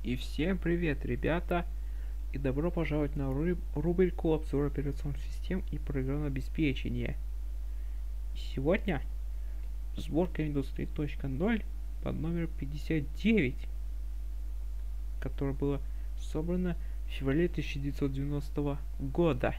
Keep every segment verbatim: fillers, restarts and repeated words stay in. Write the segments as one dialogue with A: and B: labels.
A: И всем привет, ребята! И добро пожаловать на руб рубрику обзор операционных систем и программного обеспечения. Сегодня сборка Windows три точка ноль под номером пятьдесят девять, которая была собрана в феврале тысяча девятьсот девяностого года.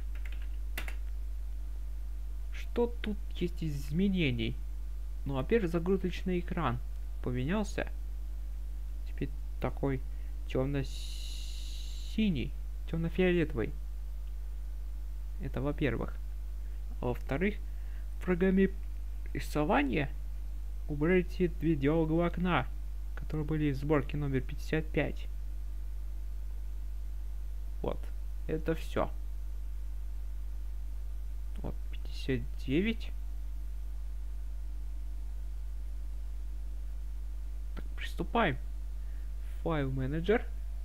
A: Что тут есть из изменений? Ну, во-первых, загрузочный экран поменялся. Теперь такой темно-синий, темно-фиолетовый. Это во-первых. А во-вторых, в программе рисования убрали те две диалоговые окна, которые были в сборке номер пятьдесят пять. Вот, это все. Вот, пятьдесят девять. Так, приступаем. Файл менеджер.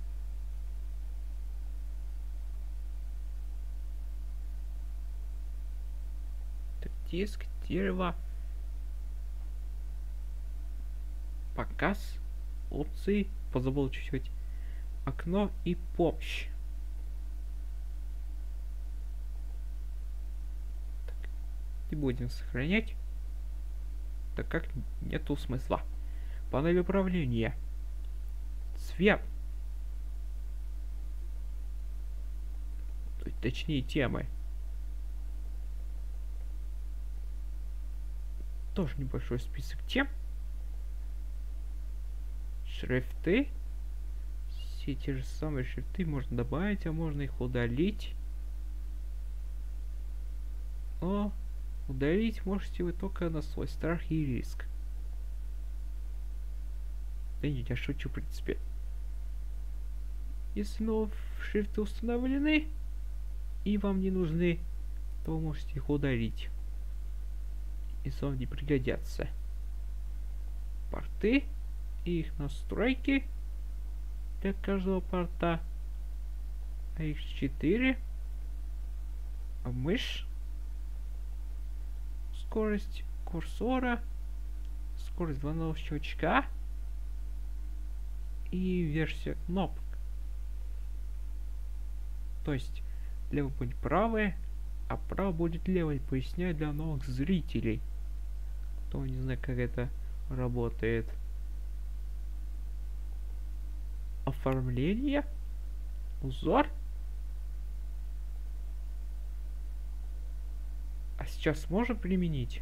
A: Так, диск, дерево. Показ. Опции. Позабыл чуть-чуть. Окно и помощь. Так, не будем сохранять, так как нету смысла. Панель управления. Цвет. Точнее, темы. Тоже небольшой список тем. Шрифты. Все те же самые шрифты можно добавить, а можно их удалить. Но удалить можете вы только на свой страх и риск. Да нет, я шучу, в принципе. Если новые шрифты установлены и вам не нужны, то вы можете их удалить, если вам не пригодятся. Порты и их настройки для каждого порта. А их четыре. А мышь. Скорость курсора. Скорость двойного щелчка. И версия кнопок. То есть лево будет правое, а право будет левое. Поясняю для новых зрителей, кто не знает, как это работает. Оформление. Узор. А сейчас можно применить?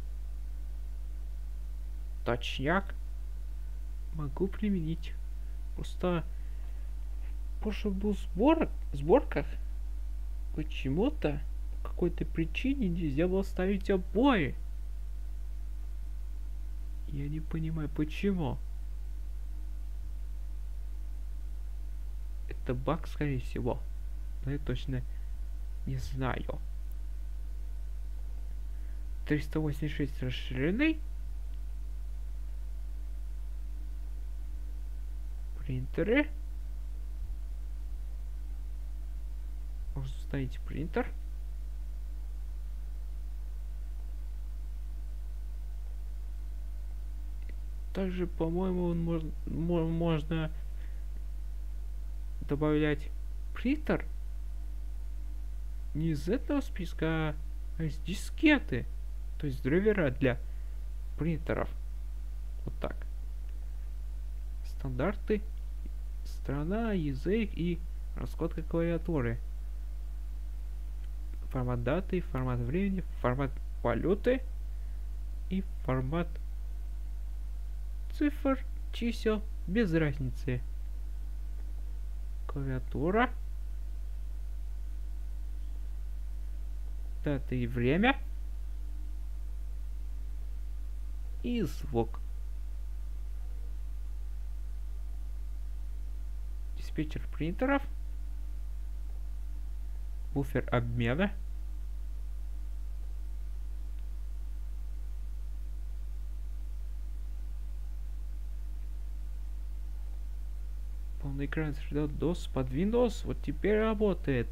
A: Точняк. Могу применить. Просто в прошлых был сборок, сборках почему-то по какой-то причине нельзя было ставить обои. Я не понимаю, почему. Это баг, скорее всего. Но я точно не знаю. триста восемьдесят шесть расширенный. Принтеры. Можно установить принтер. Также, по-моему, он можно, можно добавлять принтер не из этого списка, а из дискеты. То есть драйвера для принтеров. Вот так. Стандарты. Страна, язык и раскладка клавиатуры. Формат даты, формат времени, формат валюты и формат цифр, чисел, без разницы. Клавиатура. Дата и время. И звук. Диспетчер принтеров. Буфер обмена. Полный экран ждет дос под Windows. Вот теперь работает.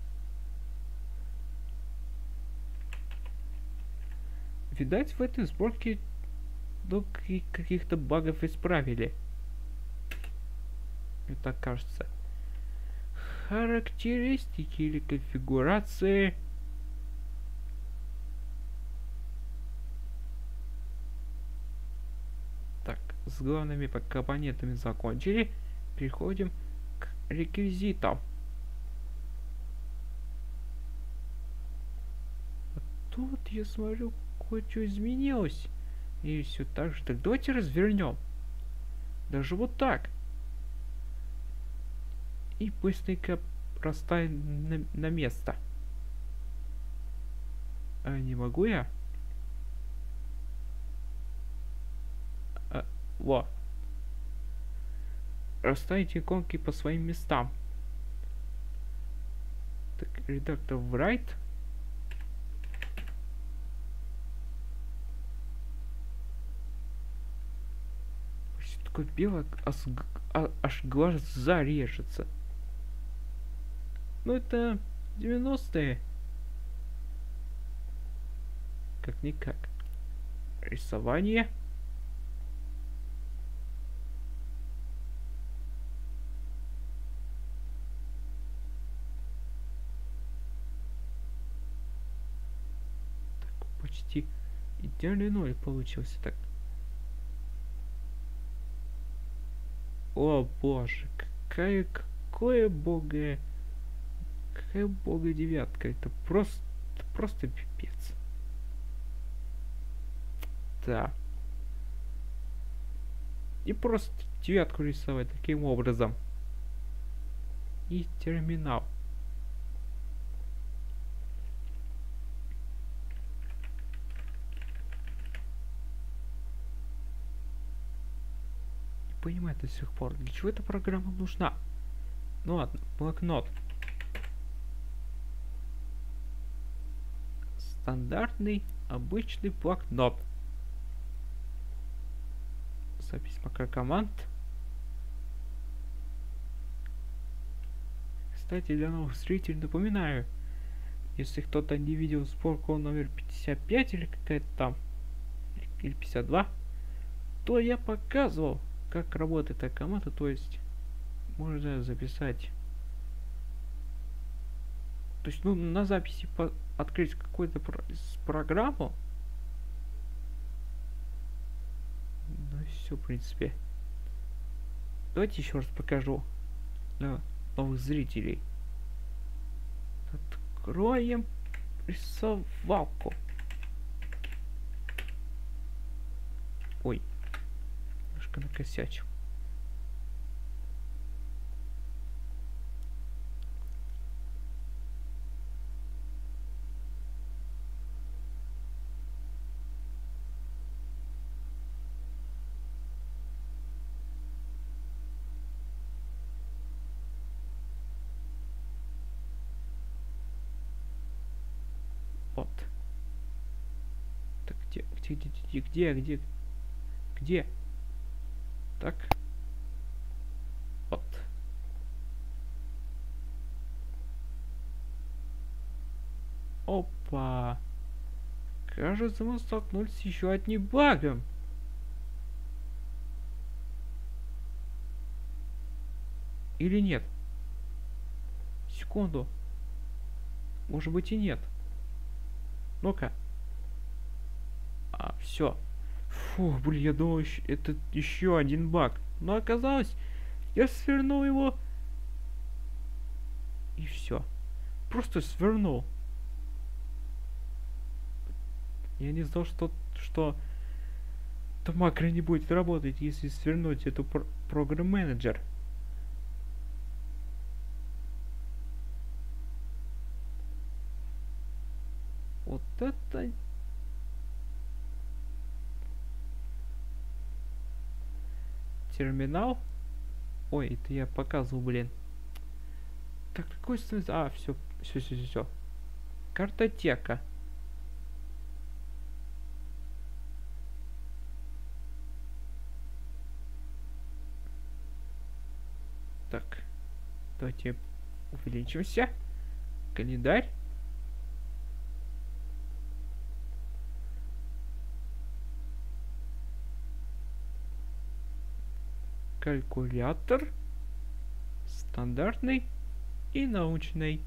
A: Видать, в этой сборке до каких-то багов исправили. Мне так кажется. Характеристики или конфигурации. Так, с главными компонентами закончили. Переходим к реквизитам. А тут я смотрю, кое-что изменилось. И все так же. Так давайте развернем. Даже вот так. И быстренько расставим на, на место. А не могу я? А, во. Расставить иконки по своим местам. Так, редактор в right. Что такое белое, аж, а, аж глаз зарежется. Ну это девяностые. Как-никак. Рисование. Так, почти идеальный ноль получился. Так. О боже, какая, какое бога, какая бога девятка. Это просто, просто пипец. Да. И просто девятку рисовать таким образом. И терминал. Не понимаю до сих пор, для чего эта программа нужна. Ну ладно, блокнот. Стандартный, обычный блокнот. Запись макрокоманд. Кстати, для новых зрителей напоминаю, если кто-то не видел сборку номер пятьдесят пять или какая-то там, или пятьдесят два, то я показывал, как работает эта команда, то есть можно записать, то есть ну на записи по открыть какую-то про программу. Ну и все, в принципе. Давайте еще раз покажу для новых зрителей. Откроем рисовалку. Ой, немножко накосячил. Вот. Так, где, где, где, где, где, где? Так. Вот. Опа. Кажется, мы столкнулись с еще одним багом. Или нет? Секунду. Может быть и нет. Ну-ка. А, все. Фу, блин, я думал, это еще один баг. Но оказалось, я свернул его. И все. Просто свернул. Я не знал, что, что то макро не будет работать, если свернуть эту пр программ менеджер. Вот это... Терминал. Ой, это я показывал, блин. Так, какой становится... А, все, все, все, все, все. Картотека. Так, давайте увеличимся. Календарь. Калькулятор. стандартный и научный.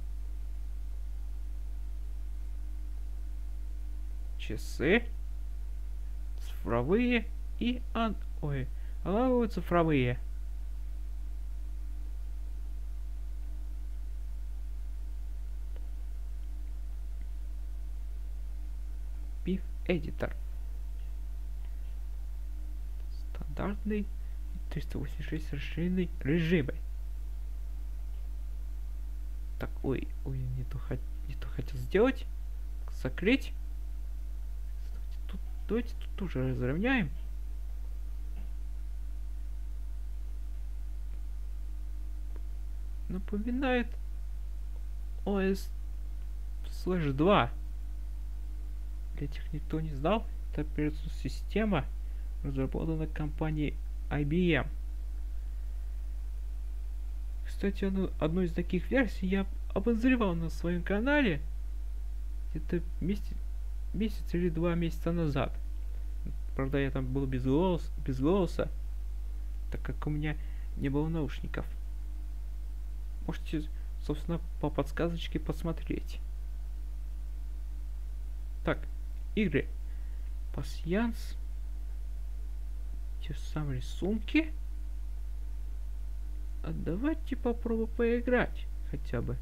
A: Часы, цифровые и ан... Ой, аналоговые цифровые. пи ай эф Editor. Стандартный триста восемьдесят шесть расширенный режимы. Так, ой, ой, не то, не то хотел сделать. Закрыть. Тут, давайте тут тоже разровняем. Напоминает о эс слэш два. Для тех, никто не знал, это операционная система, разработана компанией ай би эм. Кстати, одну, одну из таких версий я обозревал на своем канале где-то месяц, месяц или два месяца назад. Правда, я там был без голоса, без голоса, так как у меня не было наушников. Можете, собственно, по подсказочке посмотреть. Так, игры. Пасьянс. Те самые рисунки. А давайте попробуем поиграть хотя бы.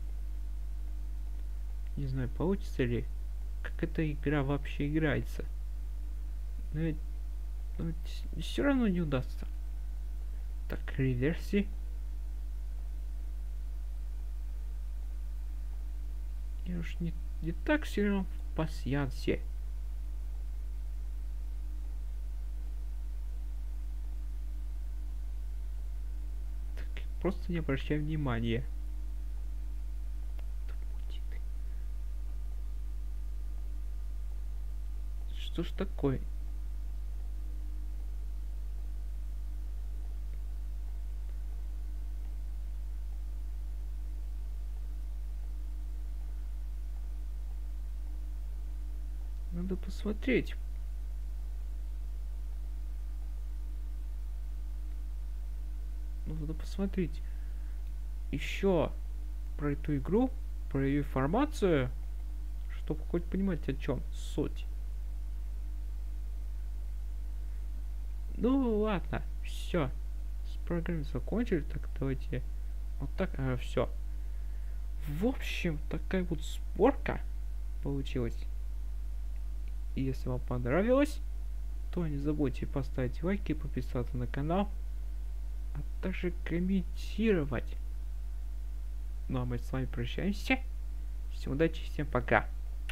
A: Не знаю, получится ли. Как эта игра вообще играется. Но, но все равно не удастся. Так, реверси. Я уж не, не так сильно в пасьянсе. Так, просто не обращай внимания. Что ж такое? Надо посмотреть. Надо посмотреть еще про эту игру, про ее информацию, чтобы хоть понимать, о чем суть. Ну ладно, все. С программой закончили, так давайте вот так, а, все. В общем, такая вот сборка получилась. И если вам понравилось, то не забудьте поставить лайки, подписаться на канал, а также комментировать. Ну а мы с вами прощаемся. Всем удачи, всем пока.